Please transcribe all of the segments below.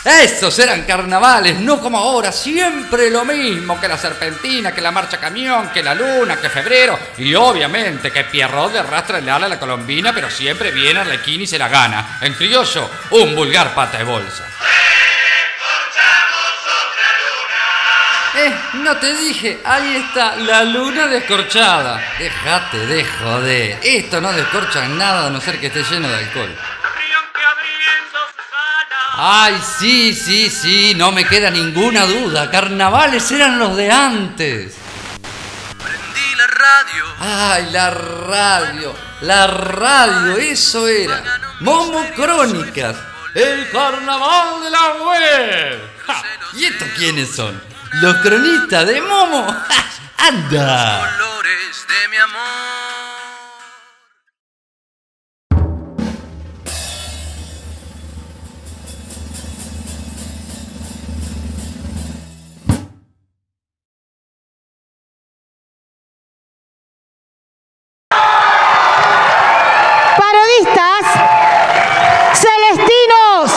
Esos eran carnavales, no como ahora, siempre lo mismo, que la serpentina, que la marcha camión, que la luna, que febrero, y obviamente que Pierrot le arrastra el ala a la colombina, pero siempre viene Arlequín y se la gana. En criollo, un vulgar pata de bolsa. No te dije, ahí está, la luna descorchada. Déjate de joder, esto no descorcha nada a no ser que esté lleno de alcohol. Ay, sí, no me queda ninguna duda. Carnavales eran los de antes. Prendí la radio. Ay, la radio, eso era. Momo Crónicas, el carnaval de la web. ¡Ja! ¿Y estos quiénes son? Los cronistas de Momo. ¡Ja! ¡Anda! Los colores de mi amor. Celestinos.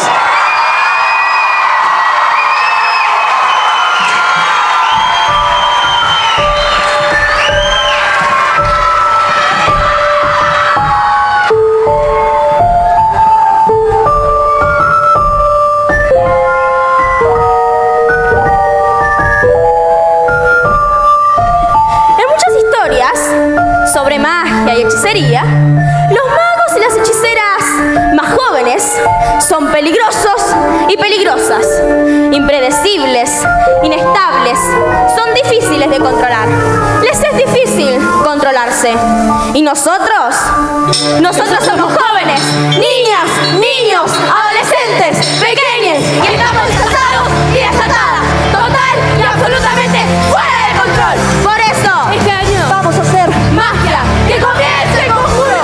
En muchas historias sobre magia y hechicería, los magos y las hechiceras más jóvenes son peligrosos y peligrosas, impredecibles, inestables, son difíciles de controlar. Les es difícil controlarse. Y nosotros somos jóvenes, niñas, niños, adolescentes, pequeños, y estamos desatados y desatadas, total y absolutamente fuera de control. Por eso, este año vamos a hacer magia. ¡Que comience el conjuro!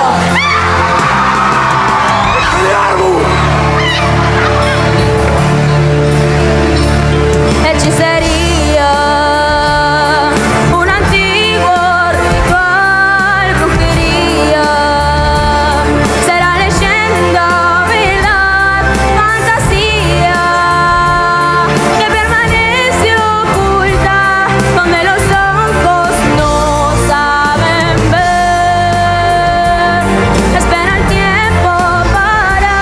Hechicería, un antiguo ritual, brujería. Será leyenda, verdad, fantasía, que permanece oculta donde los ojos no saben ver. Espera el tiempo para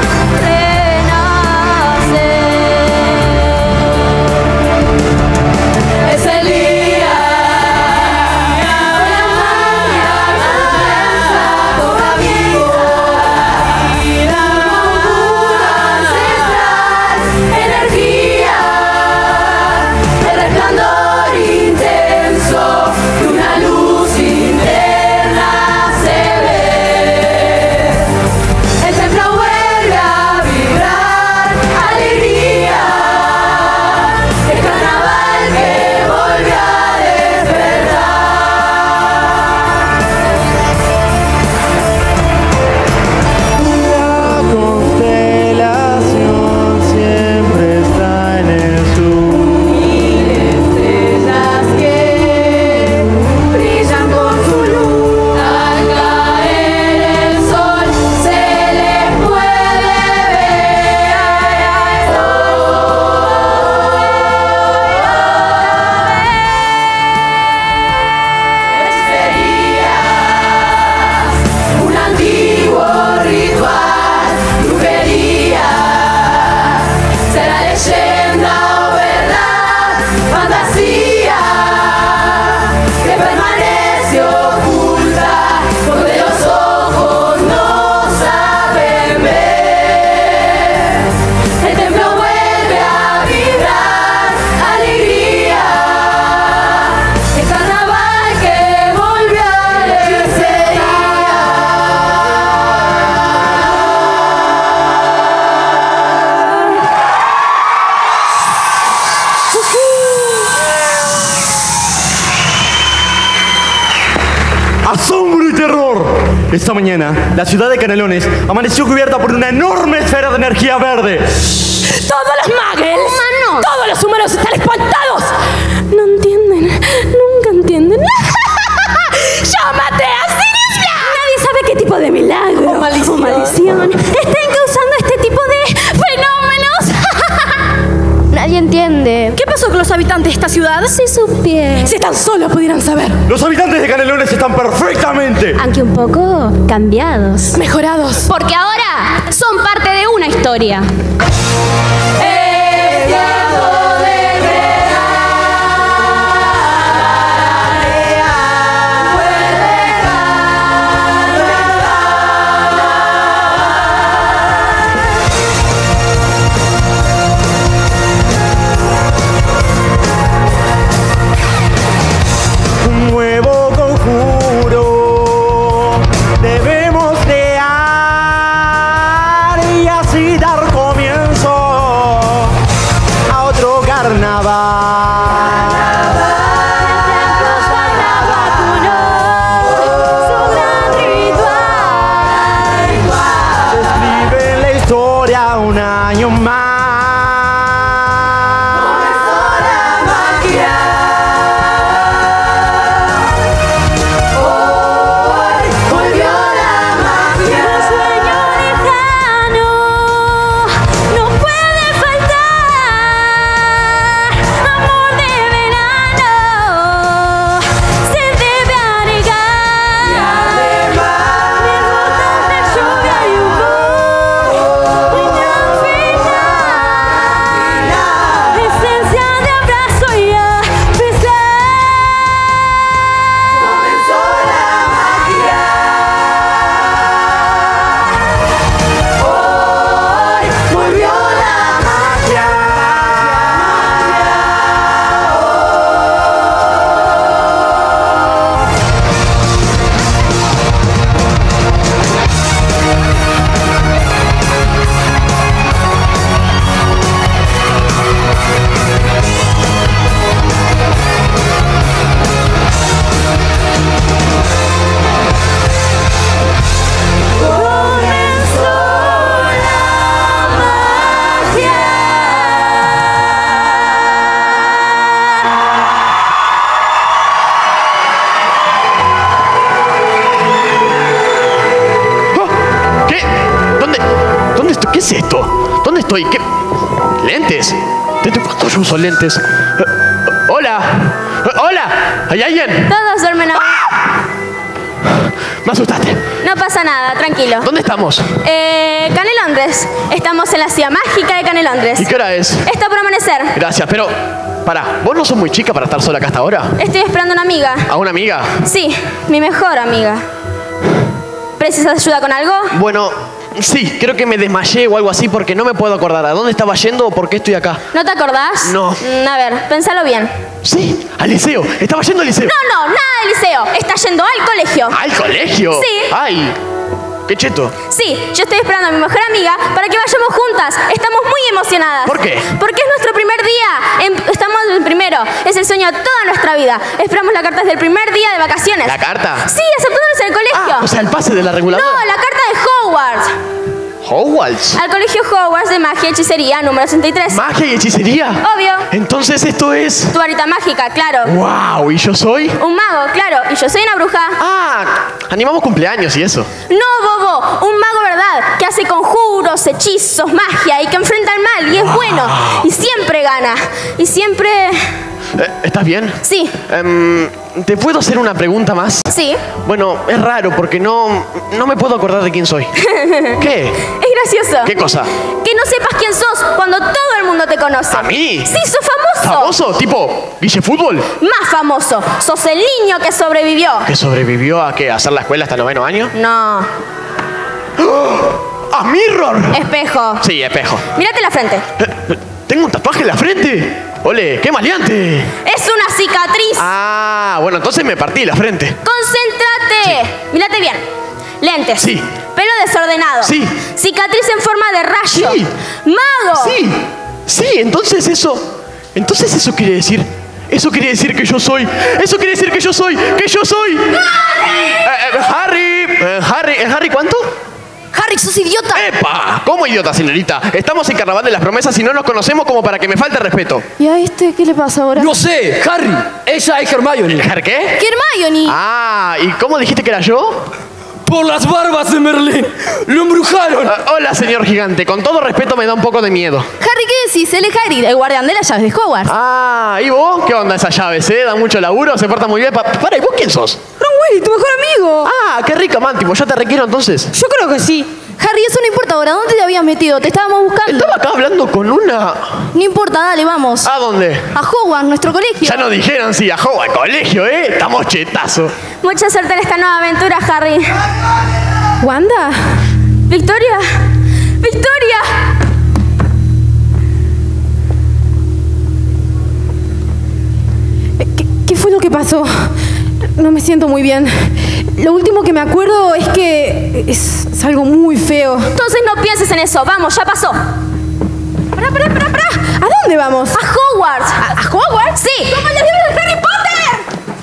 renacer. Es el día, la magia todavía, ancestral, energía, el resplandor intenso de una luz interna se ve. El templo vuelve a vibrar, alegría, el carnaval que volvió a despertar. La constelación siempre está en el sur. Estrellas que brillan con su luz, al caer el sol se les puede ver al sol. Hechicerías, un antiguo ritual, brujería, será leyenda o verdad, fantasía, que permanece oculta donde los ojos no saben ver. El templo vuelve a vibrar, alegría, el carnaval que volvió a ¡Asombro y terror! Esta mañana, la ciudad de Canelones amaneció cubierta por una enorme esfera de energía verde. Todos los muggles, todos los humanos están espantados. No entienden, nunca entienden. ¡Yo maté a Sirius Black! Nadie sabe qué tipo de milagro o maldición estén causando este tipo de fenómenos. pasó con los habitantes de esta ciudad? Si supieran. Si tan solo pudieran saber. Los habitantes de Canelones están perfectamente. Aunque un poco cambiados. Mejorados. Porque ahora son parte de una historia. ¿Qué es esto? ¿Dónde estoy? ¿Qué? ¿Lentes? ¿Desde cuándo yo uso lentes? ¡Hola! ¡Hola! ¿Hay alguien? Todos duermen ahora. Me asustaste. No pasa nada, tranquilo. ¿Dónde estamos? Canelondres. Estamos en la ciudad mágica de Canelondres. ¿Y qué hora es? Está por amanecer. Gracias, pero... Pará, ¿vos no sos muy chica para estar sola acá hasta ahora? Estoy esperando a una amiga. ¿A una amiga? Sí, mi mejor amiga. ¿Precisas ayuda con algo? Bueno, sí, creo que me desmayé o algo así porque no me puedo acordar a dónde estaba yendo o por qué estoy acá. ¿No te acordás? No. A ver, pensalo bien. Sí, al liceo. Estaba yendo al liceo. No, nada de liceo. Está yendo al colegio. ¿Al colegio? Sí. Ay, qué cheto. Sí, yo estoy esperando a mi mejor amiga para que vayamos juntas. Estamos muy emocionadas. ¿Por qué? Porque es nuestro primer día. Estamos en el primero. Es el sueño de toda nuestra vida. Esperamos la carta desde el primer día de vacaciones. ¿La carta? Sí, aceptándonos en el colegio. Ah, o sea, el pase de la reguladora. No, la carta de Hogwarts. ¿Hogwarts? Al colegio Hogwarts de magia y hechicería, número 63. ¿Magia y hechicería? Obvio. Entonces esto es... Tu varita mágica, claro. ¡Wow! ¿Y yo soy? Un mago, claro. Y yo soy una bruja. Ah, animamos cumpleaños y eso. No, bobo. Un mago, ¿verdad? Que hace conjuros, hechizos, magia y que enfrenta al mal y es bueno. Y siempre gana. Y siempre... ¿Estás bien? Sí. ¿Te puedo hacer una pregunta más? Sí. Bueno, es raro porque no me puedo acordar de quién soy. ¿Qué? Es gracioso. ¿Qué cosa? Que no sepas quién sos cuando todo el mundo te conoce. ¿A mí? Sí, sos famoso. ¿Famoso? ¿Tipo Guille Fútbol? Más famoso. Sos el niño que sobrevivió. ¿Que sobrevivió a qué? ¿A hacer la escuela hasta el 9º año? No. ¡A Mirror! Espejo. Sí, espejo. Mírate la frente. ¿Tengo un tatuaje en la frente? ¡Ole! ¡Qué maleante! Es una cicatriz. Ah, bueno, entonces me partí la frente. ¡Concéntrate! Sí. Mírate bien. Lentes. Sí. Pelo desordenado. Sí. Cicatriz en forma de rayo. Sí. ¡Mago! Sí. Sí, entonces eso quiere decir... Eso quiere decir que yo soy... Eso quiere decir que yo soy... ¡Que yo soy! ¡Harry! ¿Harry cuánto? Harry, sos idiota. ¡Epa! ¿Cómo idiota, señorita? Estamos en Carnaval de las Promesas y no nos conocemos como para que me falte respeto. ¿Y a este qué le pasa ahora? No sé, Harry. Ella es Hermione. ¿Har qué? ¿Qué Hermione? Ah, ¿y cómo dijiste que era yo? Por las barbas de Merlín. ¡Lo embrujaron! Hola, señor gigante. Con todo respeto, me da un poco de miedo. Harry, ¿qué decís? Él es Hagrid, el guardián de las llaves de Hogwarts. Ah, ¿y vos? ¿Qué onda esas llaves, Da mucho laburo, se porta muy bien. Para, ¿y vos quién sos? Ron Weasley, tu mejor amigo. Ah, qué rico, man. Tipo, ¿yo te requiero entonces? Yo creo que sí. Harry, eso no importa ahora. ¿Dónde te habías metido? Te estábamos buscando. Estaba acá hablando con una... No importa, dale, vamos. ¿A dónde? A Hogwarts, nuestro colegio. Ya nos dijeron, sí, a Hogwarts, colegio, Estamos chetazos. Mucha suerte en esta nueva aventura, Harry. ¿Wanda? ¡Victoria! ¡Victoria! ¿Qué fue lo que pasó? No me siento muy bien. Lo último que me acuerdo es que es algo muy feo. Entonces no pienses en eso. Vamos, ya pasó. ¡Pará! ¿A dónde vamos? ¡A Hogwarts! ¿A Hogwarts? ¡Sí! ¡Como en los libros de Harry Potter!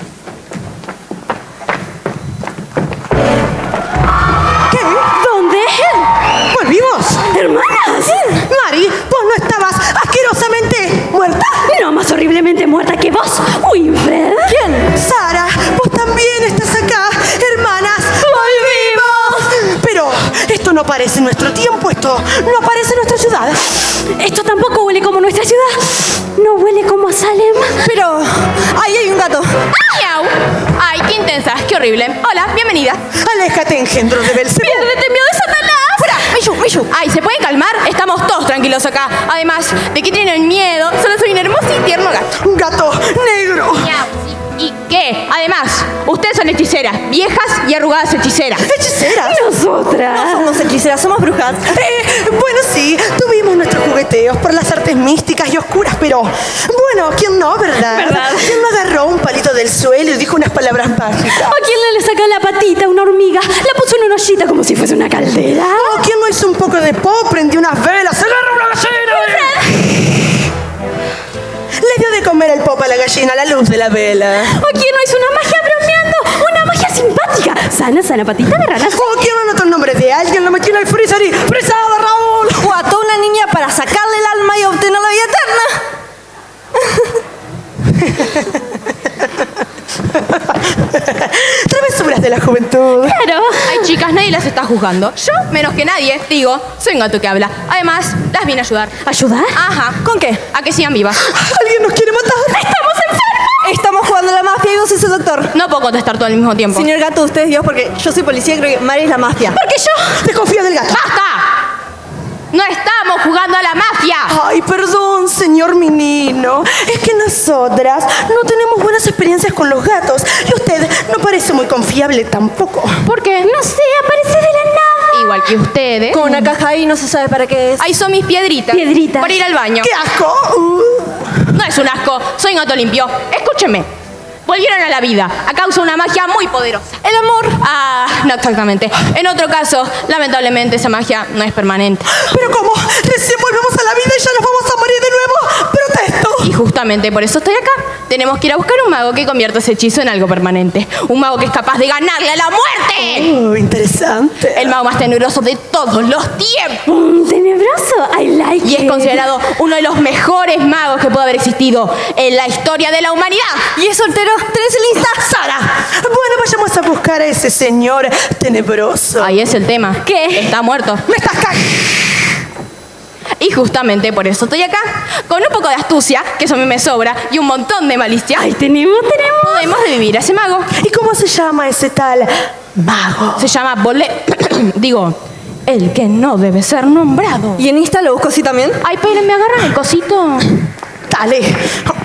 ¿Qué? ¿Dónde? ¡Volvimos! ¡Hermanas! Mari, vos no estabas asquerosamente muerta. No más horriblemente muerta que vos, Winfred. ¿Quién? Sara, vos también estás acá, hermanas. ¡Volvimos! Pero esto no parece nuestro tiempo, esto no parece nuestra ciudad. Esto tampoco huele como nuestra ciudad. No huele como a Salem. Pero ahí hay un gato. ¡Miau! ¡Ay, qué intensa! ¡Qué horrible! Hola, bienvenida. Aléjate, engendro de Belcebú. ¡Piérdete, miedo de Satanás! ¡Fuera! ¡Mishu! ¡Ay, ¿se pueden calmar? Estamos todos tranquilos acá. Además, ¿de qué tienen miedo? Solo soy un hermoso y tierno gato. Un gato negro. ¡Miau! ¿Y qué? Además, ustedes son hechiceras. Viejas y arrugadas hechiceras. ¿Hechiceras? Nosotras. No somos hechiceras, somos brujas. Bueno, sí, tuvimos nuestros jugueteos por las artes místicas y oscuras, pero bueno, ¿quién no, verdad? ¿Verdad? ¿Quién no agarró un palito del suelo y dijo unas palabras mágicas? ¿A quién le saca la patita a una hormiga? La puso en una ollita como si fuese una caldera. ¿O quién no hizo un poco de pop, prendió unas velas, agarró una gallina? Le dio de comer el pop a la gallina a la luz de la vela. ¿O quién no hizo una magia bromeando? Una magia simpática. Sana, patita de rana. ¿O quién no anotó el nombre de alguien, lo metió en el freezer y ¡frisada, Raúl! O ató a una niña para sacarle el alma y obtener la vida eterna. Travesuras de la juventud. Claro. Ay, chicas, nadie las está juzgando. Yo, menos que nadie, digo, soy un gato que habla. Además, las vine a ayudar. ¿Ayudar? Ajá. ¿Con qué? A que sigan vivas. ¿Alguien nos quiere matar? ¡Estamos enfermos! Estamos jugando a la mafia y vos sos el doctor. No puedo contestar todo al mismo tiempo. Señor gato, usted es Dios porque yo soy policía y creo que Mari es la mafia. Porque yo... Desconfía del gato. ¡Basta! ¡No estamos jugando a la mafia! Ay, perdón, señor menino. Es que nosotras no tenemos buenas experiencias con los gatos. Y usted no parece muy confiable tampoco. ¿Por qué? No sé, aparece de la nada. Igual que ustedes. Con una caja ahí no se sabe para qué es. Ahí son mis piedritas. Piedritas. Para ir al baño. ¡Qué asco! No es un asco, soy un gato limpio. Escúchenme. Volvieron a la vida a causa de una magia muy poderosa. El amor. Ah, no exactamente. En otro caso, lamentablemente esa magia no es permanente. ¿Pero cómo? Recién volvemos a la vida y ya nos vamos a morir de nuevo. ¡Protesto! Y justamente por eso estoy acá. Tenemos que ir a buscar un mago que convierta ese hechizo en algo permanente. Un mago que es capaz de ganarle a la muerte. Oh, interesante. El mago más tenebroso de todos los tiempos. Tenebroso. I like Y es it. considerado uno de los mejores magos que puede haber existido en la historia de la humanidad. Y es soltero. ¿Tenés el Insta? Sara, bueno, vayamos a buscar a ese señor tenebroso. Ahí es el tema. ¿Qué? Está muerto. ¡Me estás Y justamente por eso estoy acá, con un poco de astucia, que eso a mí me sobra, y un montón de malicia. Ay, tenemos. Podemos revivir a ese mago. ¿Y cómo se llama ese tal mago? Se llama Digo, el que no debe ser nombrado. ¿Y en Insta lo busco así también? Ay, pero me agarran el cosito. Dale.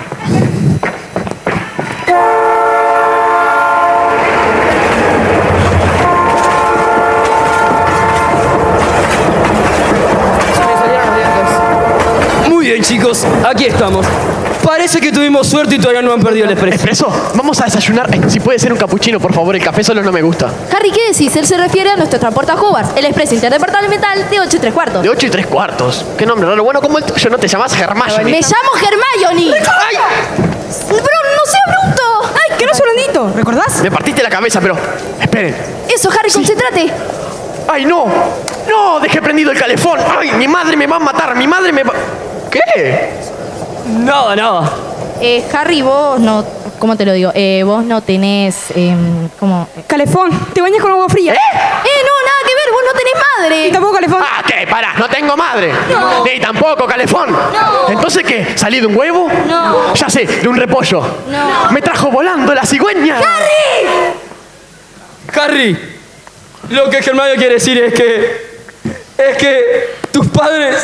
Muy bien, chicos, aquí estamos. Parece que tuvimos suerte y todavía no han perdido el expreso. ¿Expreso? Vamos a desayunar. Ay, si puede ser un capuchino, por favor. El café solo no me gusta. Harry, ¿qué decís? Él se refiere a nuestro transporte a Hogwarts, el expreso interdepartamental de 8 3/4. De 8 3/4. Qué nombre raro. Bueno, como el tuyo, no te llamas Hermione. Me llamo Hermione. ¡Ay! ¡No sea bruto! ¡Ay, que no soy blandito! ¿Recordás? Me partiste la cabeza, pero... Esperen. Eso, Harry, concéntrate. ¡Ay, no! ¡No! Dejé prendido el calefón. ¡Ay, mi madre me va a matar! ¡Mi madre me va... ¿Qué? Nada. Harry, vos no... ¿Cómo te lo digo? Vos no tenés... ¿cómo? Calefón, te bañas con agua fría. No, nada que ver, vos no tenés madre. Y tampoco calefón. Ah, ¿qué? Pará, no tengo madre. No. Ni tampoco calefón. No. ¿Entonces qué? ¿Salí de un huevo? No. Ya sé, de un repollo. No. Me trajo volando la cigüeña. Harry, lo que Hermione quiere decir es que tus padres,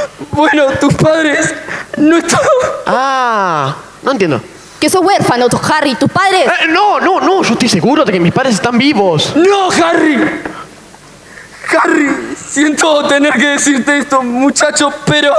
no están... Ah, no entiendo. Que sos huérfano, Harry, tus padres... No, yo estoy seguro de que mis padres están vivos. ¡No, Harry! Harry, siento tener que decirte esto, muchacho, pero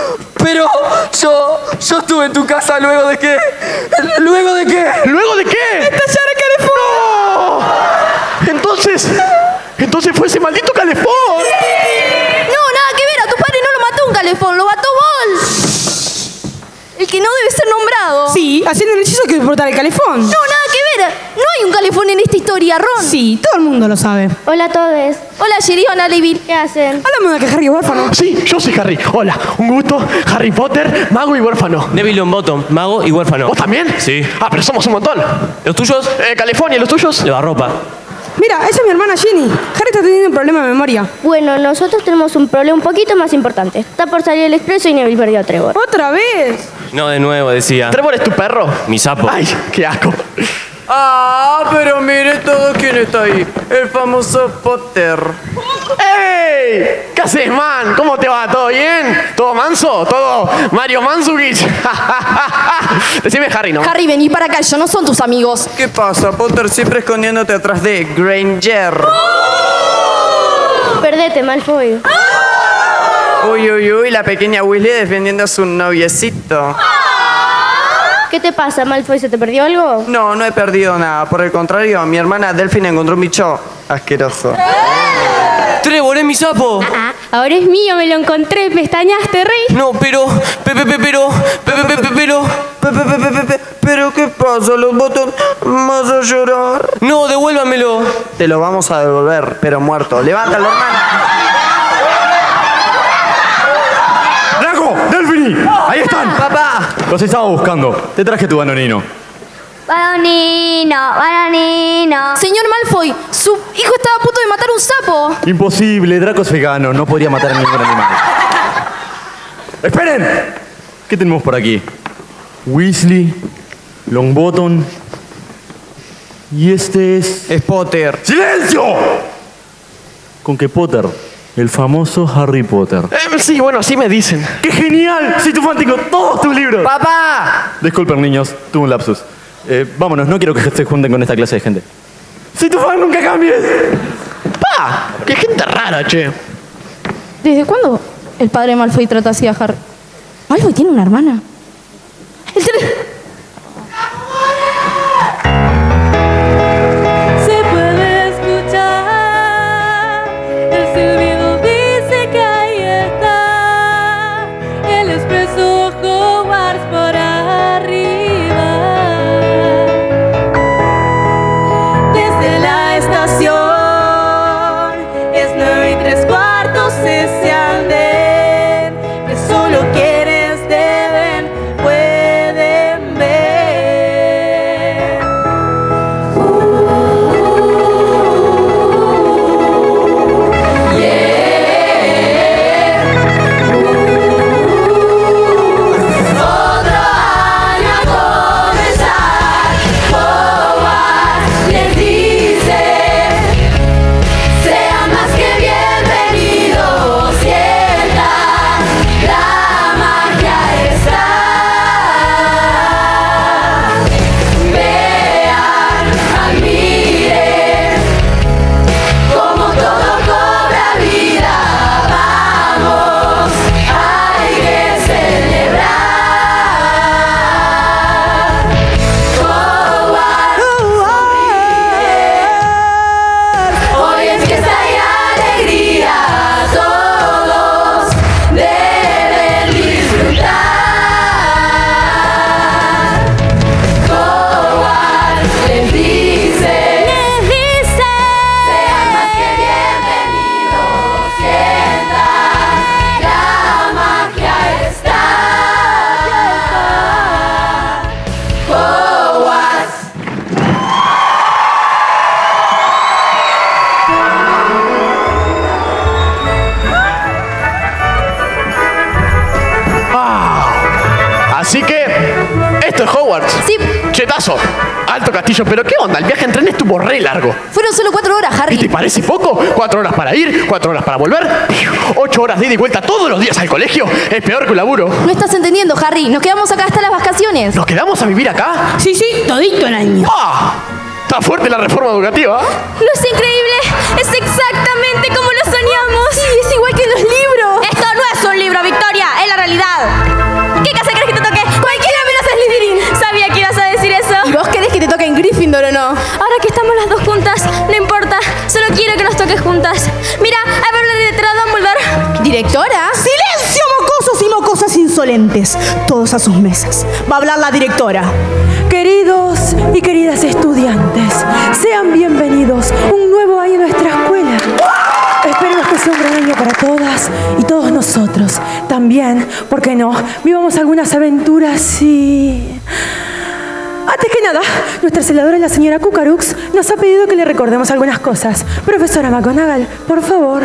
yo estuve en tu casa luego de que... ¿Luego de qué? ¡Estallar el calefón! ¡No! Entonces fue ese maldito calefón. No, nada que ver, a tu padre no lo mató un calefón, lo mató Vol. El que no debe ser nombrado. Sí, haciendo el hechizo que explotar el calefón. No, nada que ver. No hay un calefón en esta historia, Ron. Sí, todo el mundo lo sabe. Hola a todos. Hola, Sherry, hola, Livy. ¿Qué hacen? Háblame de que Harry es huérfano. Sí, yo soy Harry. Hola, un gusto. Harry Potter, mago y huérfano. Neville Longbottom, mago y huérfano. ¿Vos también? Sí. Ah, pero somos un montón. ¿Los tuyos? California, ¿los tuyos? Lavarropa. Mira, esa es mi hermana Jenny. Harry está teniendo un problema de memoria. Bueno, nosotros tenemos un problema un poquito más importante. Está por salir el expreso y Neville perdió a Trevor. ¿Otra vez? No, de nuevo, decía. ¿Trevor es tu perro? Mi sapo. Ay, qué asco. Ah, pero mire todo quién está ahí. El famoso Potter. ¡Ey! ¿Qué haces, man? ¿Cómo te va? ¿Todo bien? ¿Todo manso? ¿Todo Mario Mandzukic? Decime Harry, ¿no? Harry, vení para acá, ellos no son tus amigos. ¿Qué pasa, Potter? Siempre escondiéndote atrás de Granger. Perdete, Malfoy. Uy, la pequeña Weasley defendiendo a su noviecito. ¿Qué te pasa, Malfoy? ¿Se te perdió algo? No, no he perdido nada. Por el contrario, mi hermana Delphine encontró un bicho asqueroso. ¡Trevor, es mi sapo! Ahora es mío, me lo encontré. ¿Pestañaste, Rey? No, pero... ¿Pero qué pasa? ¿Los botones vas a llorar? No, devuélvamelo. Te lo vamos a devolver, pero muerto. ¡Levántalo, hermana! ¡Draco! ¡Delphine! ¡Ahí están! ¡Papá! Los estaba buscando. Te traje tu banonino. Bananino. Señor Malfoy, su hijo estaba a punto de matar un sapo. Imposible, Draco es vegano. No podría matar a ningún animal. ¡Esperen! ¿Qué tenemos por aquí? Weasley, Longbottom... Y este es... Es Potter. ¡Silencio! Con que Potter, el famoso Harry Potter. Sí, bueno, así me dicen. ¡Qué genial! Soy tu fan, tengo todos tus libros. ¡Papá! Disculpen, niños, tuve un lapsus. Vámonos, no quiero que se junten con esta clase de gente. ¡Soy tu fan, nunca cambies! ¡Pa! ¡Qué gente rara, che! ¿Desde cuándo el padre Malfoy trata así a Harry? Malfoy tiene una hermana. Se puede escuchar, el silbido dice que ahí está, el expreso Hogwarts por arriba. Desde la estación es 9:75 ese andén, que solo quienes deben, pueden esto es Hogwarts. Sí. Chetazo. Alto castillo, pero ¿qué onda? El viaje en tren estuvo re largo. Fueron solo 4 horas, Harry. ¿Y te parece poco? 4 horas para ir, 4 horas para volver, 8 horas de ida y vuelta todos los días al colegio. Es peor que un laburo. No estás entendiendo, Harry. Nos quedamos acá hasta las vacaciones. ¿Nos quedamos a vivir acá? Sí, todito el año. ¡Ah! Está fuerte la reforma educativa. ¿No es increíble? Es exactamente como lo soñamos. Sí, es igual que en los libros. Esto no es un libro, Victoria. Es la realidad. ¿Qué casa querés que te toque? Cualquiera menos Slytherin. Sabía que ibas a decir eso. ¿Y vos querés que te toque en Gryffindor o no? Ahora que estamos las dos juntas, no importa. Solo quiero que nos toques juntas. Mira, a ver la directora Dumbledore. ¿Directora? ¡Silencio, mocosos y mocosas insolentes! Todos a sus mesas. Va a hablar la directora. Queridos y queridas estudiantes, sean bienvenidos a un nuevo año en nuestra escuela. Esperemos que sea un gran año para todas y todos nosotros. También, ¿por qué no? Vivamos algunas aventuras y... Antes que nada, nuestra celadora, la señora Cucarux, nos ha pedido que le recordemos algunas cosas. Profesora McGonagall, por favor.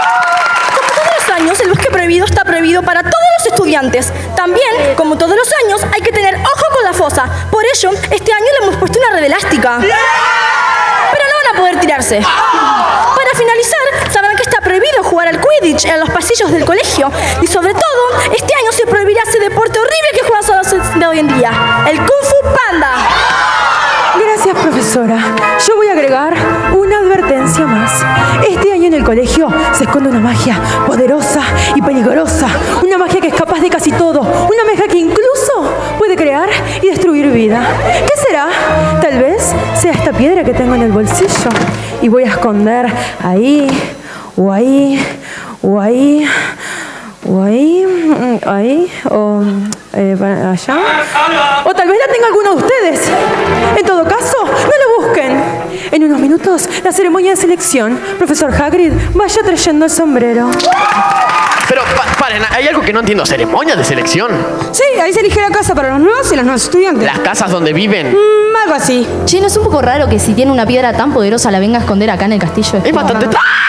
Años, el bosque prohibido está prohibido para todos los estudiantes. También, como todos los años, hay que tener ojo con la fosa. Por ello, este año le hemos puesto una red elástica. Pero no van a poder tirarse. Para finalizar, sabrán que está prohibido jugar al Quidditch en los pasillos del colegio. Y sobre todo, este año se prohibirá ese deporte horrible que juegan los de hoy en día, el Kung Fu Panda. Gracias, profesora. Yo voy a agregar una advertencia más. Este año en el colegio se esconde una magia poderosa y peligrosa. Una magia que es capaz de casi todo. Una magia que incluso puede crear y destruir vida. ¿Qué será? Tal vez sea esta piedra que tengo en el bolsillo. Y voy a esconder ahí, o ahí, o ahí, o ahí, o allá. O tal vez la tenga alguno de ustedes. En todo caso, no lo busquen. En unos minutos, la ceremonia de selección. Profesor Hagrid, vaya trayendo el sombrero. Pero, paren, hay algo que no entiendo. ¿Ceremonia de selección? Sí, ahí se elige la casa para los nuevos y los nuevos estudiantes. ¿Las casas donde viven? Algo así. Che, ¿no es un poco raro que si tiene una piedra tan poderosa la venga a esconder acá en el castillo? Es bastante...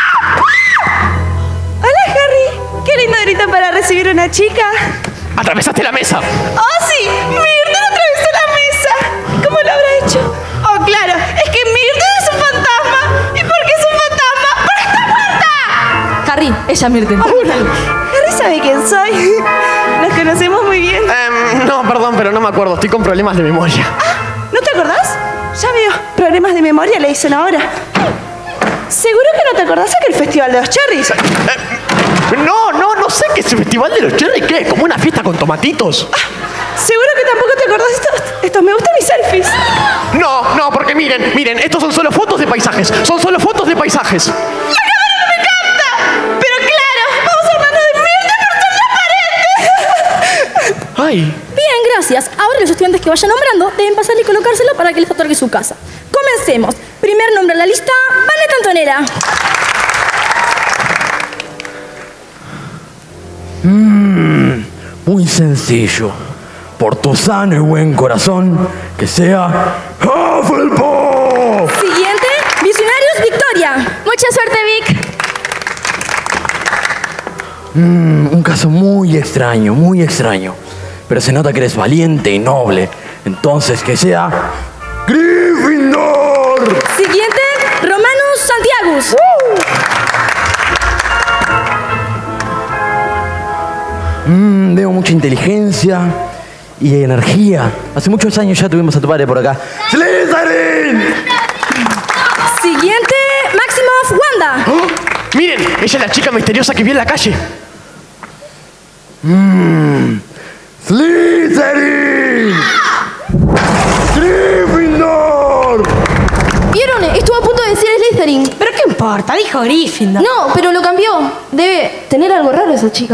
Hola, Harry. Qué lindo grito para recibir una chica. ¡Atravesaste la mesa! ¡Oh, sí! ¡Myrtle atravesó la mesa! ¿Cómo lo habrá hecho? Oh, claro. Es que Myrtle es un fantasma. ¿Y por qué es un fantasma? ¡Pero está muerta! Harry, ella Myrtle. Harry sabe quién soy. Nos conocemos muy bien. No, perdón, pero no me acuerdo. Estoy con problemas de memoria. ¿No te acordás? Ya veo. Problemas de memoria le dicen ahora. ¿Seguro que no te acordás aquel festival de los cherries? No sé qué es el festival de los cherries. ¿Qué? ¿Como una fiesta con tomatitos? ¿Seguro que tampoco te acordás de estos? Me gustan mis selfies. No, porque miren, estos son solo fotos de paisajes. Son solo fotos de paisajes. ¡La cámara no me capta! Pero claro, vamos armando de mierda por todas las paredes. ¡Ay! Bien, gracias. Ahora los estudiantes que vayan nombrando deben pasarle y colocárselo para que les otorgue su casa. Comencemos. Primer nombre en la lista, Vanessa Antonella. Muy sencillo. Por tu sano y buen corazón, que sea Hufflepuff. Siguiente, Visionarios Victoria. Mucha suerte, Vic. Un caso muy extraño. Pero se nota que eres valiente y noble. Entonces, que sea Gryffindor. Siguiente, Romanus Santiagus. Veo mucha inteligencia y energía. Hace muchos años ya tuvimos a tu padre por acá. ¡Slytherin! Siguiente, Maximoff Wanda. ¡Oh! Miren, ella es la chica misteriosa que vi en la calle. ¡Slytherin! ¡Gryffindor! ¿Vieron? Estuvo a punto de decir Slytherin. ¿Pero qué importa? Dijo Gryffindor. No, pero lo cambió. Debe tener algo raro esa chica.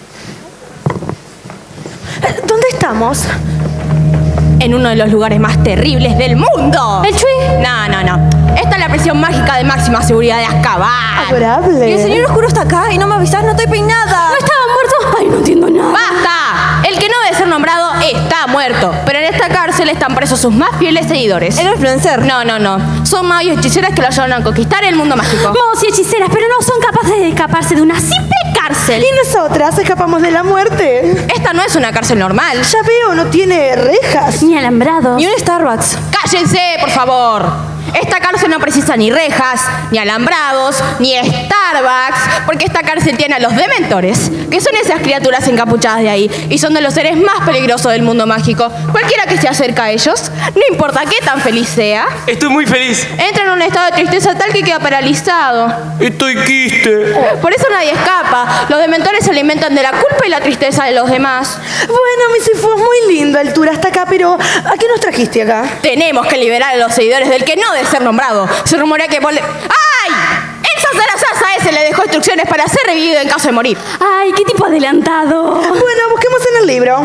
¿Dónde estamos? En uno de los lugares más terribles del mundo. ¿El Chui? No. Esta es la prisión mágica de máxima seguridad de Azkaban. Adorable. Y el señor oscuro está acá y no me avisás, no estoy peinada. ¿No estaba muerto? Ay, no entiendo nada. ¡Basta! El que no debe ser nombrado está muerto. Pero en esta cárcel cárcel están presos sus más fieles seguidores. ¿Era influencer? No. Son magos y hechiceras que lo ayudaron a conquistar el mundo mágico. Magos y hechiceras, pero no son capaces de escaparse de una simple cárcel. Y nosotras escapamos de la muerte. Esta no es una cárcel normal. Ya veo, no tiene rejas. Ni alambrados. Ni un Starbucks. ¡Cállense, por favor! Esta cárcel no precisa ni rejas, ni alambrados, ni Starbucks, porque esta cárcel tiene a los dementores, que son esas criaturas encapuchadas de ahí, y son de los seres más peligrosos del mundo mágico. Cualquiera que se acerca a ellos, no importa qué tan feliz sea, Estoy muy feliz. entra en un estado de tristeza tal que queda paralizado. Estoy quiste. Por eso nadie escapa. Los dementores se alimentan de la culpa y la tristeza de los demás. Bueno, mi Sifu, es muy lindo altura hasta acá, pero ¿a qué nos trajiste acá? Tenemos que liberar a los seguidores del que no debe ser nombrado. Se rumorea que ¡ay! El Sazarasasa ese le dejó instrucciones para ser revivido en caso de morir. Ay, qué tipo adelantado. Bueno, busquemos en el libro.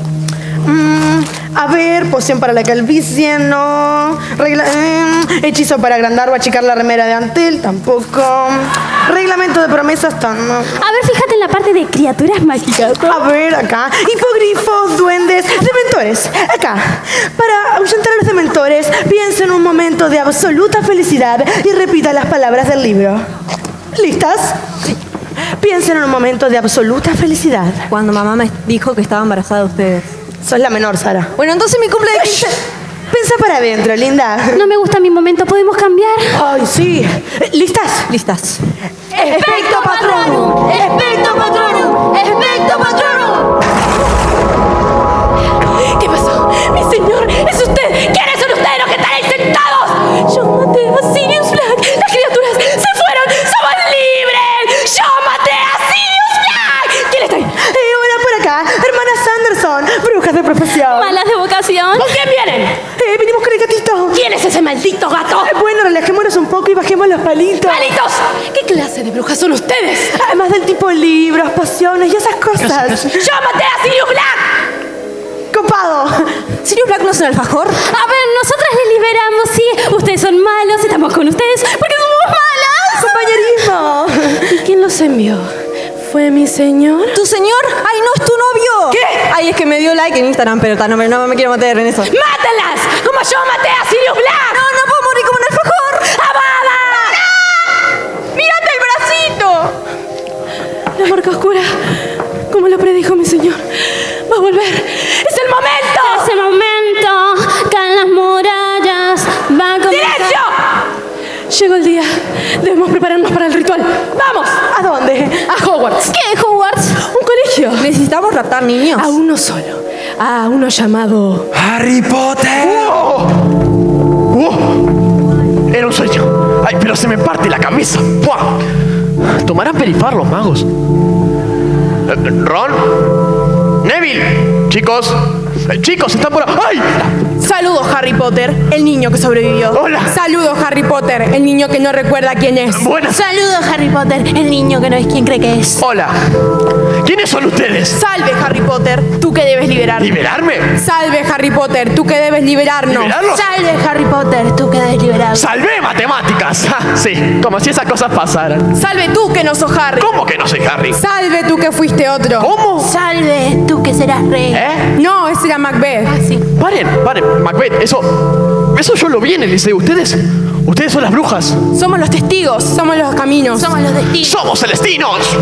A ver, poción para la calvicie, no. Hechizo para agrandar o achicar la remera de Antel, tampoco. Reglamento de promesas, no. A ver, fíjate en la parte de criaturas mágicas. A ver, acá. Hipogrifos, duendes, dementores. Acá. Para ahuyentar a los dementores, piensa en un momento de absoluta felicidad y repita las palabras del libro. ¿Listas? Sí. Piensen en un momento de absoluta felicidad. Cuando mamá me dijo que estaba embarazada de ustedes. Sos la menor, Sara. Bueno, entonces mi cumple de 15. Pensa para adentro, linda. No me gusta mi momento, ¿podemos cambiar? Ay, sí. ¿Listas? Listas. ¡Expecto patronum! ¡Expecto patronum! ¡Expecto patronum! ¿Qué pasó? ¡Mi señor! ¡Es usted! ¿Quiénes son ustedes los que están ahí sentados? Yo maté a Sirius Black. Las criaturas se fueron. ¡Somos libres! ¡Yo maté a Sirius Black! ¿Quién está ahí? Hola por acá. Hermanas Sanderson, brujas de profesión. Malas de vocación. ¿Con quién vienen? Venimos con el gatito. ¿Quién es ese maldito gato? Bueno, relajémonos un poco y bajemos los palitos. ¡Palitos! ¿Qué clase de brujas son ustedes? Además del tipo libros, pociones y esas cosas. ¡Yo maté a Sirius Black! ¡Copado! ¿Sirius Black no es un alfajor? A ver, nosotras les liberamos, sí. Ustedes son malos, estamos con ustedes porque somos malas. ¡Compañerismo! ¿Y quién los envió? ¿Fue mi señor? ¿Tu señor? ¡Ay, no, es tu novio! ¿Qué? Ay, es que me dio like en Instagram, pero no me quiero meter en eso. ¡Mátalas! ¡Como yo maté a Sirius Black! No puedo morir como un alfajor. ¡Abada! ¡Mírate el bracito! La marca oscura, como lo predijo mi señor, va a volver. ¡Es el momento! Es el momento, caen las murallas, va a comenzar. ¡Silencio! Llegó el día. Debemos prepararnos para el ritual. ¡Vamos! ¿A dónde? A Hogwarts. ¿Qué, Hogwarts? Un colegio. Necesitamos raptar niños. A uno solo. A uno llamado... ¡Harry Potter! Era un sueño. Ay, pero se me parte la cabeza. ¡Buah! ¿Tomarán perifar los magos? ¿Ron? ¿Neville? Chicos. Chicos, están por... ¡Ay! Saludos, Harry Potter, el niño que sobrevivió. Hola. Saludos, Harry Potter, el niño que no recuerda quién es. Buenas. Saludos, Harry Potter, el niño que no es quien cree que es. Hola. ¿Quiénes son ustedes? Salve, Harry Potter, tú que debes liberarnos. ¿Liberarme? Salve, Harry Potter, tú que debes liberarnos. ¿Liberarlos? Salve, Harry Potter, tú que debes liberarnos. ¡Salvé matemáticas! Ja, sí, como si esas cosas pasaran. Salve tú que no sos Harry. ¿Cómo que no soy Harry? Salve tú que fuiste otro. ¿Cómo? Salve, tú que serás rey. ¿Eh? No, ese era Macbeth. Sí. Paren, Macbeth, eso yo lo vi en el liceo. Ustedes son las brujas. Somos los testigos, somos los caminos. Somos los destinos. ¡Somos celestinos!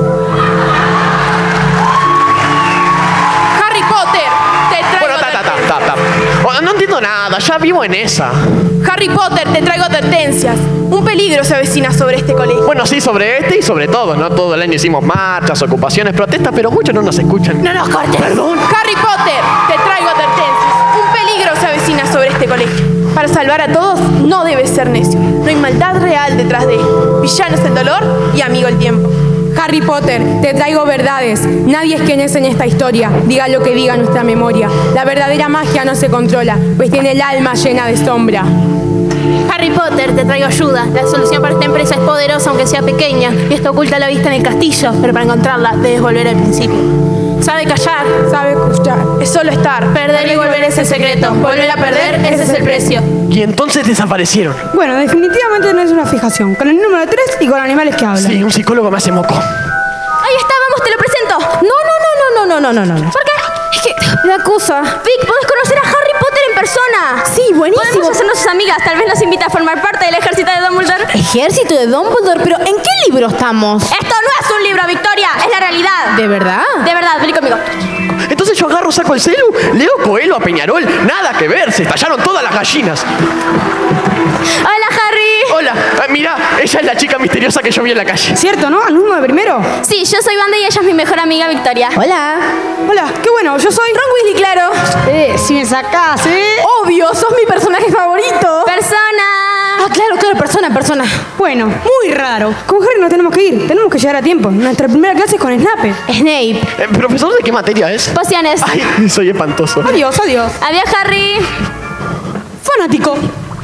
Harry Potter, te traigo Bueno, no entiendo nada, ya vivo en esa. Harry Potter, te traigo advertencias. Un peligro se avecina sobre este colegio. Bueno, sí, sobre este y sobre todo, ¿no? Todo el año hicimos marchas, ocupaciones, protestas, pero muchos no nos escuchan. No nos cortes. Perdón. Harry Potter, te traigo advertencias. Un peligro se avecina sobre este colegio. Para salvar a todos, no debes ser necio. No hay maldad real detrás de él. Villano es el dolor y amigo el tiempo. Harry Potter, te traigo verdades. Nadie es quien es en esta historia. Diga lo que diga nuestra memoria. La verdadera magia no se controla, pues tiene el alma llena de sombra. Harry Potter, te traigo ayuda. La solución para esta empresa es poderosa, aunque sea pequeña. Y esto oculta la vista en el castillo, pero para encontrarla debes volver al principio. Sabe callar, sabe escuchar, es solo estar. Perder y volver es el secreto. Volver a perder, ese es el precio. Y entonces desaparecieron. Bueno, definitivamente no es una fijación. Con el número 3 y con animales que hablan. Sí, un psicólogo me hace moco. Ahí está, vamos, te lo presento. No. ¿Por qué? Me acusa. Vic, podés conocer a Harry Potter en persona! Sí, buenísimo. Podemos hacernos sus amigas. Tal vez nos invita a formar parte del ejército de Dumbledore. ¿Ejército de Dumbledore? ¿Pero en qué libro estamos? Esto no es un libro, Victoria. Es la realidad. ¿De verdad? De verdad, vení conmigo. Entonces yo agarro, saco el celu, leo Coelho a Peñarol. Nada que ver, se estallaron todas las gallinas. Hola, Harry. Hola, mira, ella es la chica misteriosa que yo vi en la calle. ¿Cierto, no? ¿Alumno de primero? Sí, yo soy Wanda y ella es mi mejor amiga, Victoria. Hola. Hola, qué bueno, yo soy Ron Weasley, claro. Si me sacás, Obvio, sos mi personaje favorito. Persona. Ah, claro, persona. Bueno, muy raro. Con Harry nos tenemos que ir. Tenemos que llegar a tiempo. Nuestra primera clase es con Snape. Snape. ¿Profesor de qué materia es? Pociones. Ay, soy espantoso. Adiós. Adiós, Harry. Fanático.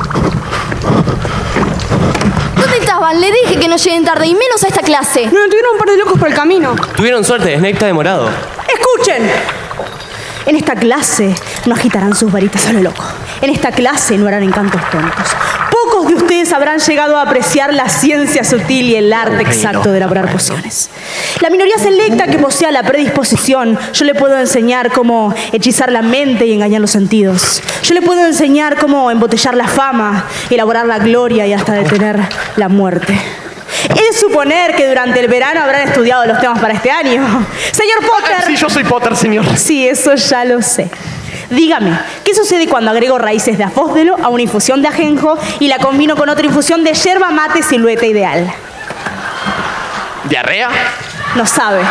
¿Dónde estaban? Le dije que no lleguen tarde y menos a esta clase. No, tuvieron un par de locos por el camino. Tuvieron suerte, Snape está demorado. ¡Escuchen! En esta clase no agitarán sus varitas a lo loco. En esta clase no harán encantos tontos. Pocos de ustedes habrán llegado a apreciar la ciencia sutil y el arte exacto de elaborar pociones. La minoría selecta que posea la predisposición, yo le puedo enseñar cómo hechizar la mente y engañar los sentidos. Yo le puedo enseñar cómo embotellar la fama, elaborar la gloria y hasta detener la muerte. He de suponer que durante el verano habrán estudiado los temas para este año. Señor Potter. Sí, yo soy Potter, señor. Sí, eso ya lo sé. Dígame, ¿qué sucede cuando agrego raíces de afósdelo a una infusión de ajenjo y la combino con otra infusión de yerba mate silueta ideal? ¿Diarrea? No sabe.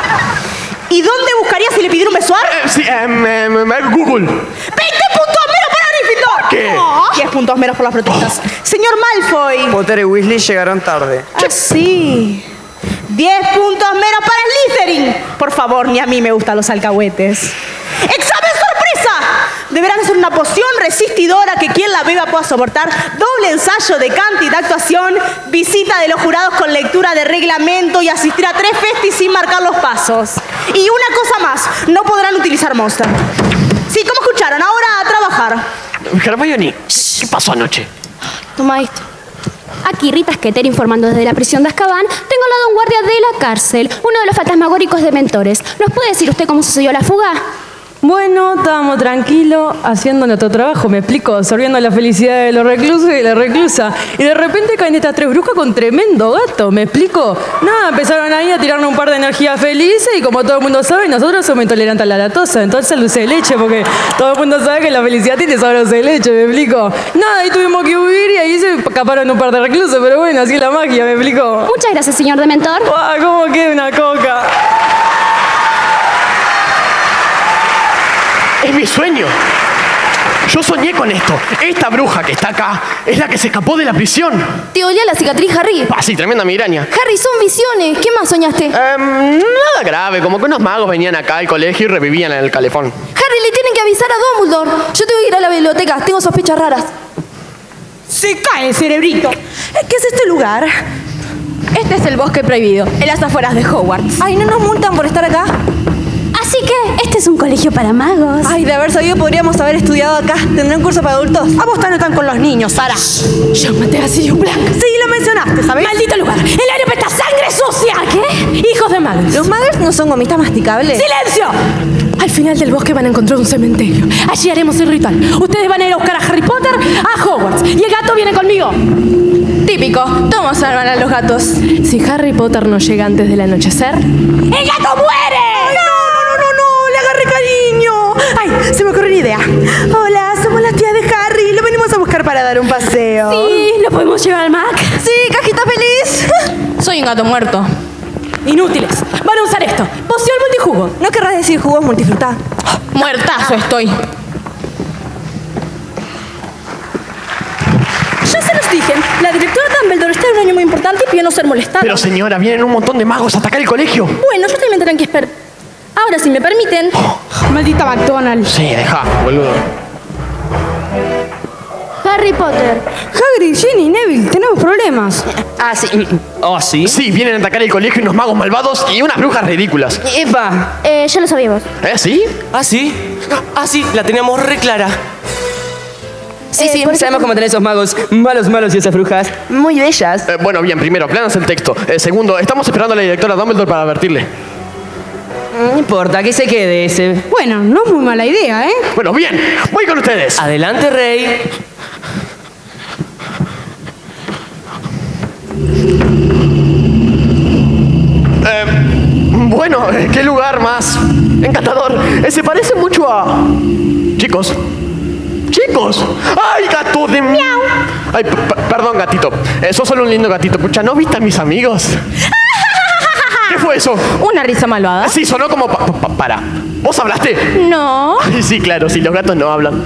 ¿Y dónde buscaría si le pidiera un besuar? Google. 20 puntos menos para Gryffindor. ¿Qué? 10 puntos menos por las protestas. Señor Malfoy. Potter y Weasley llegaron tarde. Ah, sí. 10 puntos menos para Slytherin. Por favor, ni a mí me gustan los alcahuetes. ¡Examen sorpresa! Deberán hacer una poción resistidora que quien la beba pueda soportar, doble ensayo de canto y de actuación, visita de los jurados con lectura de reglamento y asistir a 3 festis sin marcar los pasos. Y una cosa más, no podrán utilizar Monster. Sí, como escucharon, ahora a trabajar. Hermione, ¿qué pasó anoche? Toma esto. Aquí Rita Skeeter informando desde la prisión de Azkaban. Tengo al lado un guardia de la cárcel, uno de los fantasmagóricos dementores. ¿Nos puede decir usted cómo sucedió la fuga? Bueno, estábamos tranquilos haciendo nuestro trabajo, me explico, absorbiendo la felicidad de los reclusos y de la reclusa. Y de repente caen estas 3 brujas con tremendo gato, me explico. Nada, empezaron ahí a tirarnos un par de energías felices y como todo el mundo sabe, nosotros somos intolerantes a la lactosa. Entonces dulce de leche, porque todo el mundo sabe que la felicidad tiene sabor dulce de leche, me explico. Nada, ahí tuvimos que huir y ahí se escaparon un par de reclusos, pero bueno, así es la magia, me explico. Muchas gracias, señor Dementor. ¡Guau! ¿Cómo queda una coca? Es mi sueño. Yo soñé con esto. Esta bruja que está acá es la que se escapó de la prisión. ¿Te dolía la cicatriz, Harry? Ah, sí, tremenda migraña. Harry, son visiones. ¿Qué más soñaste? Nada grave, como que unos magos venían acá al colegio y revivían en el calefón. Harry, le tienen que avisar a Dumbledore. Yo tengo que ir a la biblioteca, tengo sospechas raras. Se cae el cerebrito. ¿Qué es este lugar? Este es el bosque prohibido, en las afueras de Hogwarts. Ay, ¿no nos multan por estar acá? Así que este es un colegio para magos. Ay, de haber sabido podríamos haber estudiado acá. ¿Tendrán un curso para adultos? A vos no están con los niños, Sara. Llámate a Sirius Black. Sí, lo mencionaste, ¿sabes? ¡Maldito lugar! ¡El aire apesta sangre sucia! ¿Qué? Hijos de magos. ¿Los magos no son gomitas masticables? ¡Silencio! Al final del bosque van a encontrar un cementerio. Allí haremos el ritual. Ustedes van a ir a buscar a Harry Potter a Hogwarts. Y el gato viene conmigo. Típico. Todos salvan a los gatos. Si Harry Potter no llega antes del anochecer, ¡el gato muere! ¡Ay, no! ¡Le agarré cariño! ¡Ay! Se me ocurrió una idea. Hola, somos las tías de Harry. Lo venimos a buscar para dar un paseo. Sí, ¿lo podemos llevar al Mac? Sí, cajita feliz. Soy un gato muerto. Inútiles. Van a usar esto. Poción multijugo. ¿No querrás decir jugos multifruta? Muertazo estoy. Ya se los dije. La directora Dumbledore está en un año muy importante y pidió no ser molestada. Pero señora, vienen un montón de magos a atacar el colegio. Bueno, yo también tendrán que esperar. Ahora, si me permiten. Maldita McDonald's. Sí, deja, boludo. Harry Potter. Hagrid, Ginny, Neville, tenemos problemas. Ah, sí. Oh, sí. Sí, vienen a atacar el colegio unos magos malvados y unas brujas ridículas. ¡Epa! Ya lo sabíamos. ¿Sí? ¿Ah, sí? Ah, sí, la teníamos re clara. Sí, sabemos cómo tener esos magos malos y esas brujas muy bellas. Bueno, bien, primero, planas el texto. Segundo, estamos esperando a la directora Dumbledore para advertirle. No importa, que se quede ese. Bueno, no es muy mala idea, ¿eh? Bueno, bien, voy con ustedes. Adelante, Rey. Bueno, qué lugar más encantador. Se parece mucho a... Chicos. Chicos. ¡Ay, gato de miau! Ay, perdón, gatito. Sos solo un lindo gatito. Pucha, ¿no viste a mis amigos? ¿Qué fue eso? Una risa malvada. Sí, sonó como... para. ¿Vos hablaste? No. Sí, claro, sí, los gatos no hablan.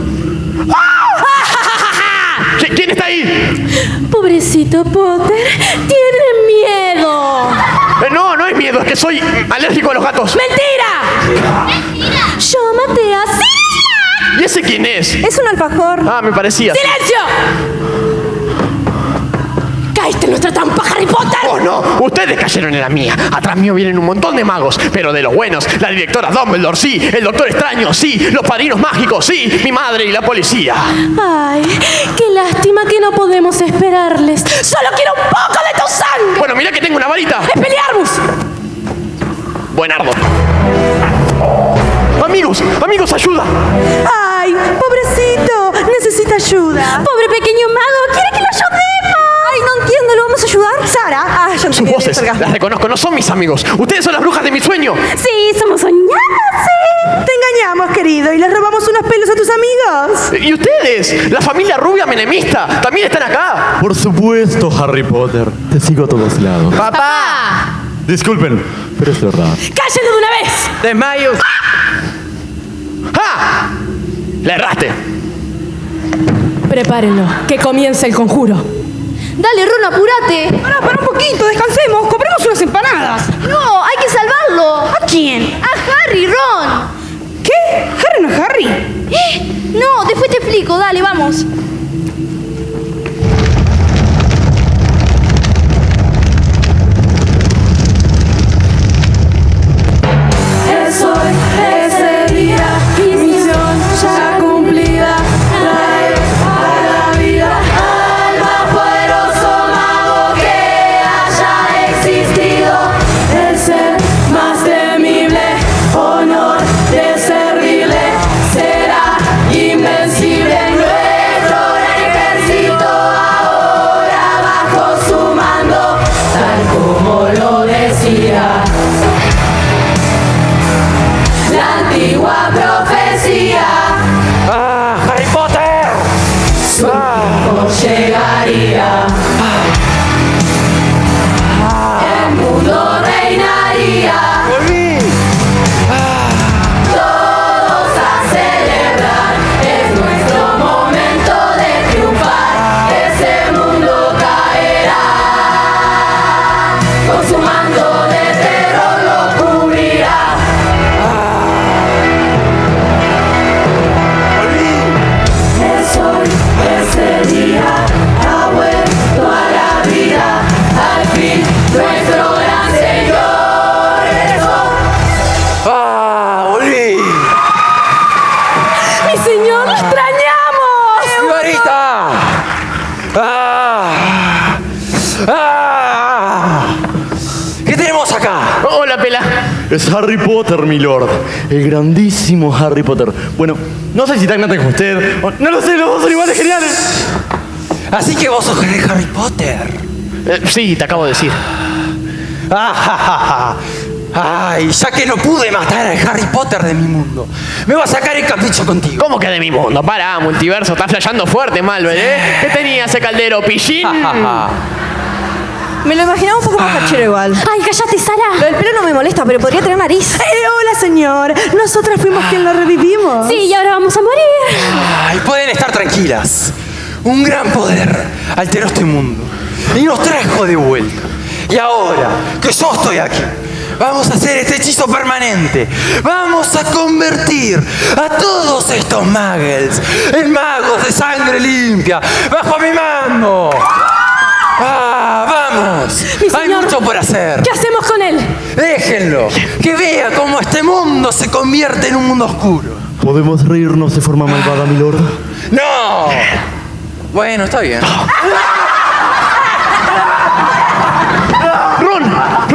¿Quién está ahí? Pobrecito Potter, tiene miedo. No es miedo, es que soy alérgico a los gatos. ¡Mentira! Yo maté a Sirius Black. ¿Y ese quién es? Es un alfajor. Ah, me parecía. ¡Silencio! ¡Caíste en nuestra trampa, Harry Potter! ¡Oh, no! Ustedes cayeron en la mía. Atrás mío vienen un montón de magos, pero de los buenos. La directora Dumbledore, sí. El Doctor Extraño, sí. Los padrinos mágicos, sí. Mi madre y la policía. Ay, qué lástima que no podemos esperarles. ¡Solo quiero un poco de tu sangre! Bueno, mira que tengo una varita. ¡Expelliarmus! Buenardo. Amigos, ayuda. ¡Ay, pobrecito! Necesita ayuda. ¡Pobre pequeño mago! ¿Quiere que lo ayudemos? Ay, no entiendo. ¿Lo vamos a ayudar? ¿Sara? Ah, yo no Sus voces, las reconozco, no son mis amigos. Ustedes son las brujas de mi sueño. Sí, somos soñadas, sí. Te engañamos, querido, y les robamos unos pelos a tus amigos. ¿Y ustedes? La familia rubia menemista, ¿también están acá? Por supuesto, Harry Potter. Te sigo a todos lados. ¡Papá! Disculpen, pero es verdad. ¡Cállenlo de una vez! Desmayo. ¡Ah! ¡Le erraste! Prepárenlo, que comience el conjuro. Dale, Ron, apúrate. Para un poquito, descansemos, compremos unas empanadas. No, hay que salvarlo. ¿A quién? A Harry, Ron. ¿Qué? ¿Harry no es Harry? No, después te explico, dale, vamos. Es hoy, ese día, misión ya cumplida. Traer a la vida al más poderoso mago que haya existido. El ser más temible, honor de servirle, será invencible. Nuestro gran ejército ahora bajo su mando, tal como lo decía la antigua profecía. ¡Ah, Harry Potter! Su tiempo llegaría. El mundo reinaría. ¡Volví! Todos a celebrar. Es nuestro momento de triunfar. Ese mundo caerá. Con su manto de terror lo cubrirá. Es hoy, ese día, ha vuelto a la vida, al fin nuestro gran Señor regresó. ¡Ah, volví! ¡Mi Señor, lo extrañamos! ¡Mi varita! ¡Ah! ¡Ah! ¿Qué tenemos acá? Hola, Pela. Es Harry Potter, mi lord. El grandísimo Harry Potter. Bueno, no sé si tan grande como usted. No lo sé, los dos son iguales geniales. Así que vos sos Harry Potter. Sí, te acabo de decir. Ay, ya que no pude matar al Harry Potter de mi mundo, me voy a sacar el capricho contigo. ¿Cómo que de mi mundo? Pará, multiverso, estás flasheando fuerte, Malvel, ¿eh? ¿Qué tenía ese caldero, pillín? Me lo imaginaba un poco más cachero igual. ¡Ay, cállate, Sara! Lo del pelo no me molesta, pero podría tener nariz. Hola, señor. Nosotras fuimos quien lo revivimos. Sí, y ahora vamos a morir. Ay, pueden estar tranquilas. Un gran poder alteró este mundo y nos trajo de vuelta. Y ahora que yo estoy aquí, vamos a hacer este hechizo permanente. Vamos a convertir a todos estos muggles en magos de sangre limpia bajo mi mando. ¡Vamos! Hay mucho por hacer. ¿Qué hacemos con él? Déjenlo. Que vea cómo este mundo se convierte en un mundo oscuro. ¿Podemos reírnos de forma malvada, mi lord? ¡No! Bueno, está bien. Ron, Hermione.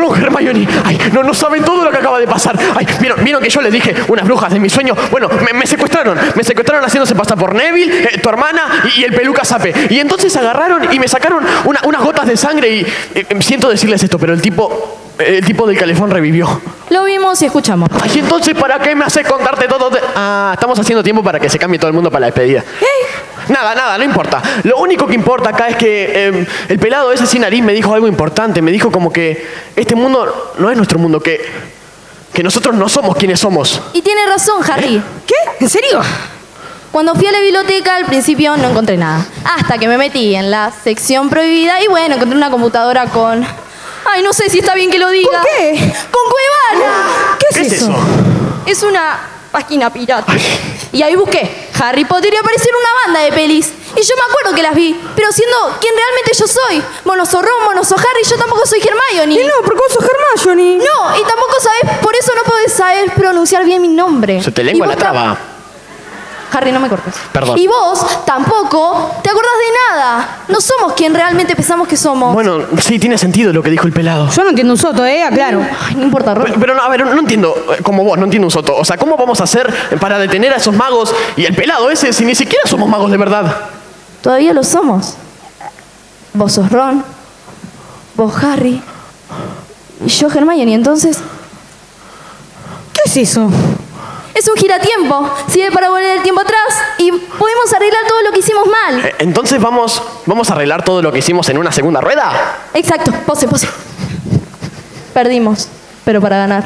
Hermione. Ay, no saben todo lo que acaba de pasar. Ay, ¿vieron que yo les dije unas brujas de mi sueño? Bueno, me secuestraron. Me secuestraron haciéndose pasar por Neville, tu hermana y el peluca Sape. Y entonces agarraron y me sacaron unas gotas de sangre y siento decirles esto, pero el tipo del calefón revivió. Lo vimos y escuchamos. Ay, entonces, ¿para qué me haces contarte todo? Estamos haciendo tiempo para que se cambie todo el mundo para la despedida. Nada, no importa. Lo único que importa acá es que el pelado ese sin nariz me dijo algo importante. Me dijo como que este mundo no es nuestro mundo, que nosotros no somos quienes somos. Y tiene razón, Harry. ¿Qué? ¿En serio? Cuando fui a la biblioteca, al principio no encontré nada. Hasta que me metí en la sección prohibida y bueno, encontré una computadora con... Ay, no sé si está bien que lo diga. ¿Con qué? ¡Con Cuevana! ¿Qué es eso? Es una página pirata. Y ahí busqué Harry Potter y apareció una banda de pelis. Y yo me acuerdo que las vi, pero siendo quien realmente yo soy. Vos no sos Ron, vos no sos Harry, yo tampoco soy Hermione. Y no, porque vos sos Hermione. No, y tampoco sabés, por eso no podés saber pronunciar bien mi nombre. Se te lengua la traba. Harry, no me cortes. Perdón. Y vos tampoco te acordás de nada. No somos quien realmente pensamos que somos. Bueno, sí, tiene sentido lo que dijo el pelado. Yo no entiendo un soto, aclaro. Ay, no importa, Ron. Pero no, a ver, no entiendo, como vos, no entiendo un soto. O sea, ¿cómo vamos a hacer para detener a esos magos y el pelado ese si ni siquiera somos magos de verdad? Todavía lo somos. Vos sos Ron, vos Harry y yo Hermione. Entonces, ¿qué es eso? es un giratiempo. Sirve para volver el tiempo atrás y podemos arreglar todo lo que hicimos mal. Entonces vamos a arreglar todo lo que hicimos en una segunda rueda. Exacto, pose. Perdimos, pero para ganar.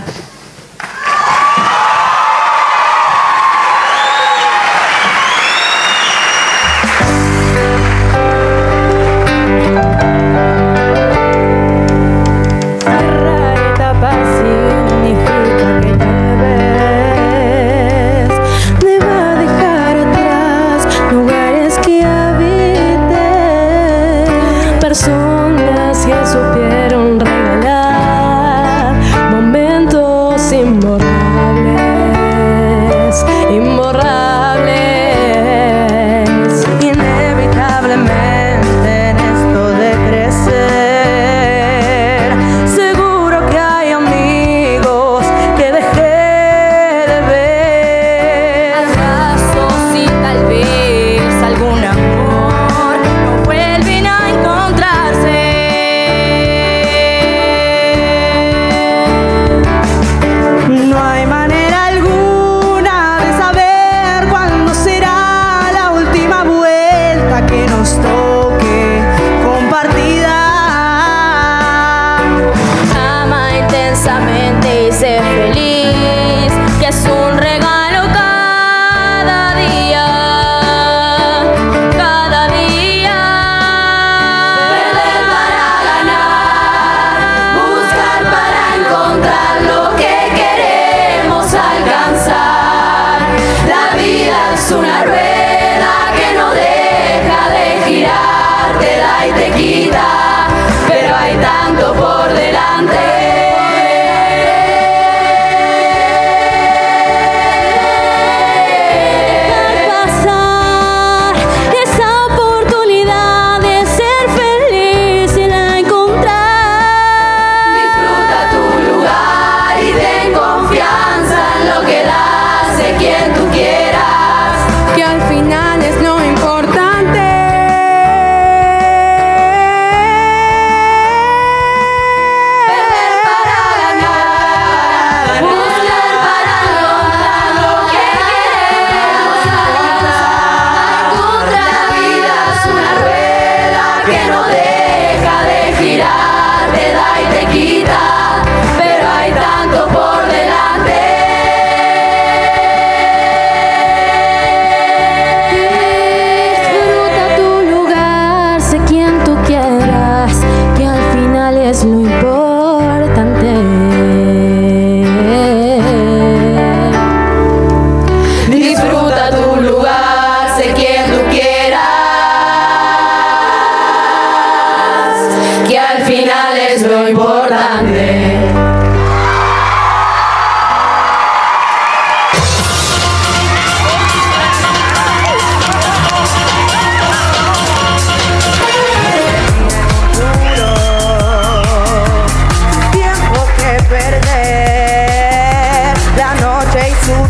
Personas que supieron regalar momentos imborrables. Inevitablemente en esto de crecer, seguro que hay amigos que dejé de ver. Abrazos y tal vez algún amor no vuelven a encontrarse. No hay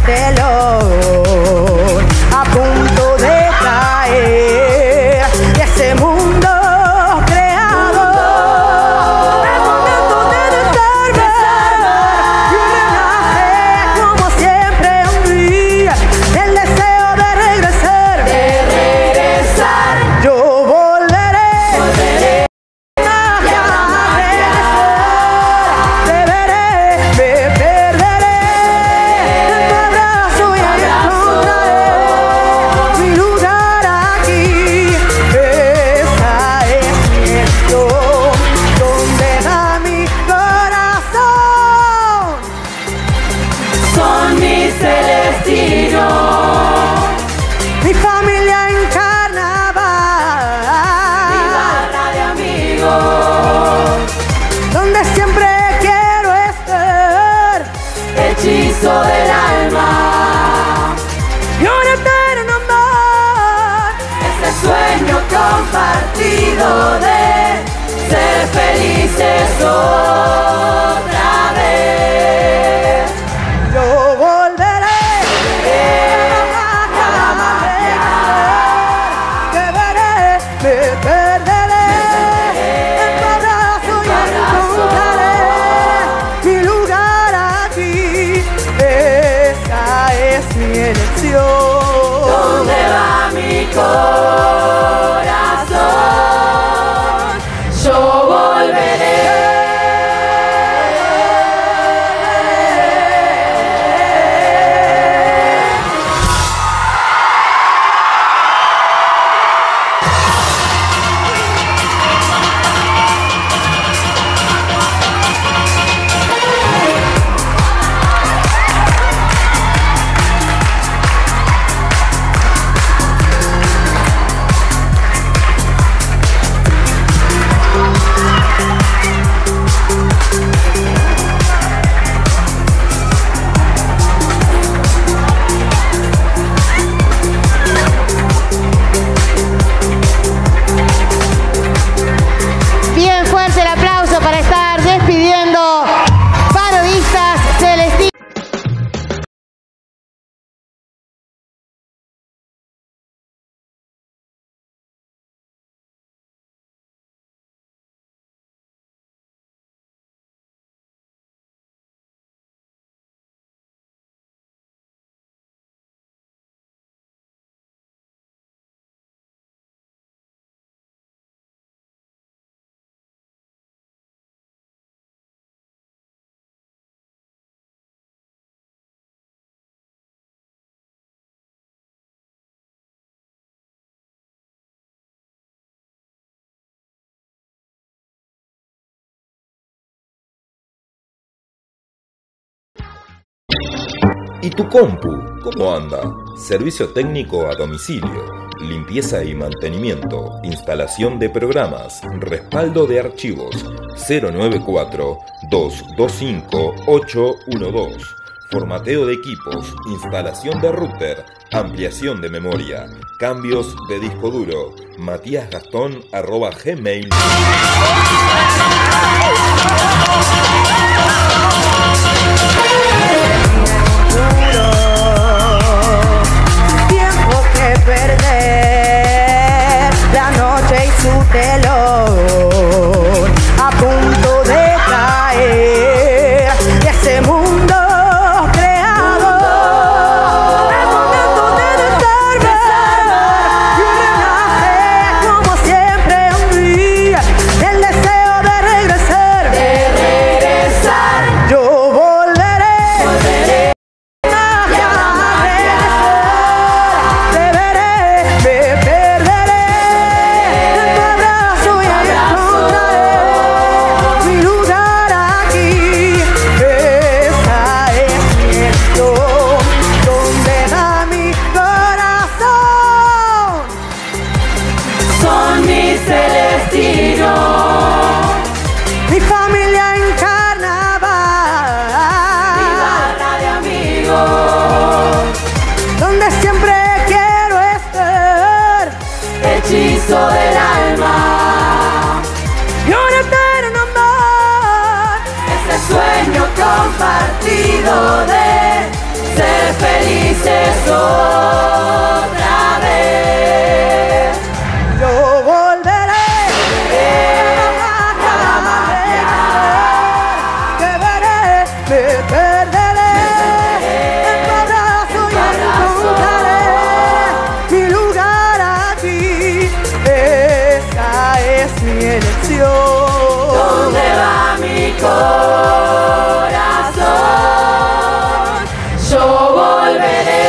telón, a punto de caer de ese mundo creado. Es momento de desarmar y renacer como siempre un día. El deseo de regresar, yo volveré. Mi familia en carnaval, mi barra de amigos, donde siempre quiero estar, hechizo del alma y un eterno amor, ese sueño compartido de ser felices otra vez. Yo volveré. Me perderé en tu abrazo y encontraré mi lugar aquí. Esa es mi elección. ¿Dónde va mi corazón? Yo volveré. Bien fuerte el aplauso para estar despidiendo Parodistas Celestinos. ¿Y tu compu? ¿Cómo anda? Servicio técnico a domicilio, limpieza y mantenimiento, instalación de programas, respaldo de archivos. 094-225-812. Formateo de equipos, instalación de router, ampliación de memoria, cambios de disco duro. matíasgastón@gmail. Tiempo que perder, la noche y su telón, a punto de caer de ese mundo creado. Es momento de desarmar y renacer como siempre un día. El deseo de regresar, yo volveré. Mi familia en carnaval, mi barra de amigos, donde siempre quiero estar, hechizo del alma y un eterno amor, ese sueño compartido de ser feliz. corazón, yo volveré.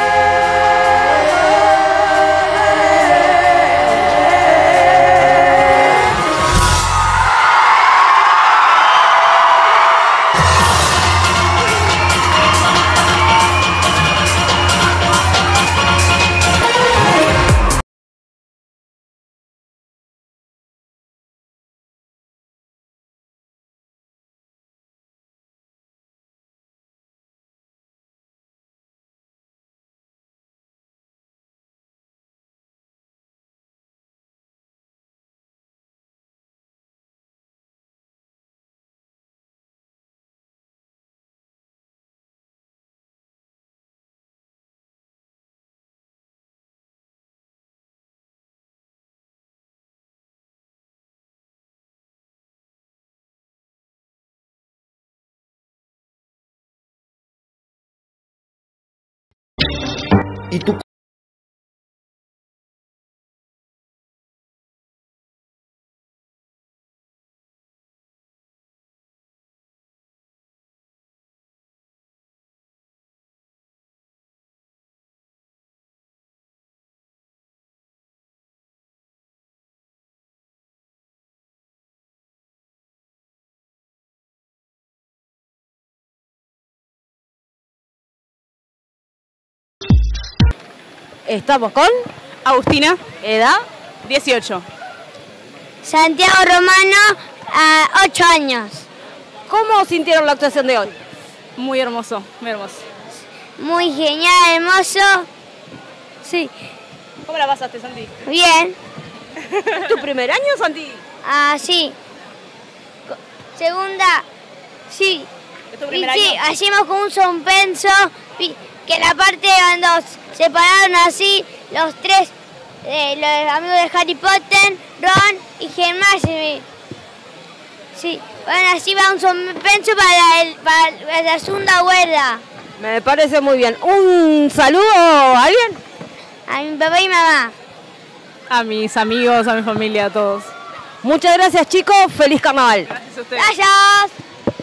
¿Y tú? Estamos con Agustina, edad 18. Santiago Romano, 8 años. ¿Cómo sintieron la actuación de hoy? Muy hermoso, muy hermoso. Muy genial, hermoso. Sí. ¿Cómo la pasaste, Santi? Bien. ¿Tu primer año, Santi? Sí. Segunda. Sí. ¿Es tu Y primer sí, año? hacemos como un suspenso, que la parte cuando se pararon así, los tres, los amigos de Harry Potter, Ron y Hermione. Sí, bueno, así va un suspenso para la segunda vuelta. Me parece muy bien. ¿Un saludo a alguien? A mi papá y mamá. A mis amigos, a mi familia, a todos. Muchas gracias, chicos. Feliz carnaval. Gracias a ustedes. Gracias.